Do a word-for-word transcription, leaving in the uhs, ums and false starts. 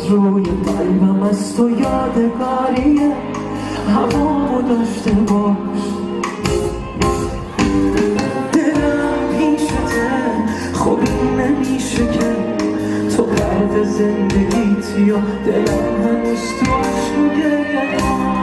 روی قلبم از تو یادگاریه، هوامو داشته باش. دلم پیشته خب این نمیشه که تو قرد زندگیت یا دلم هنوز تو عشق و گریه.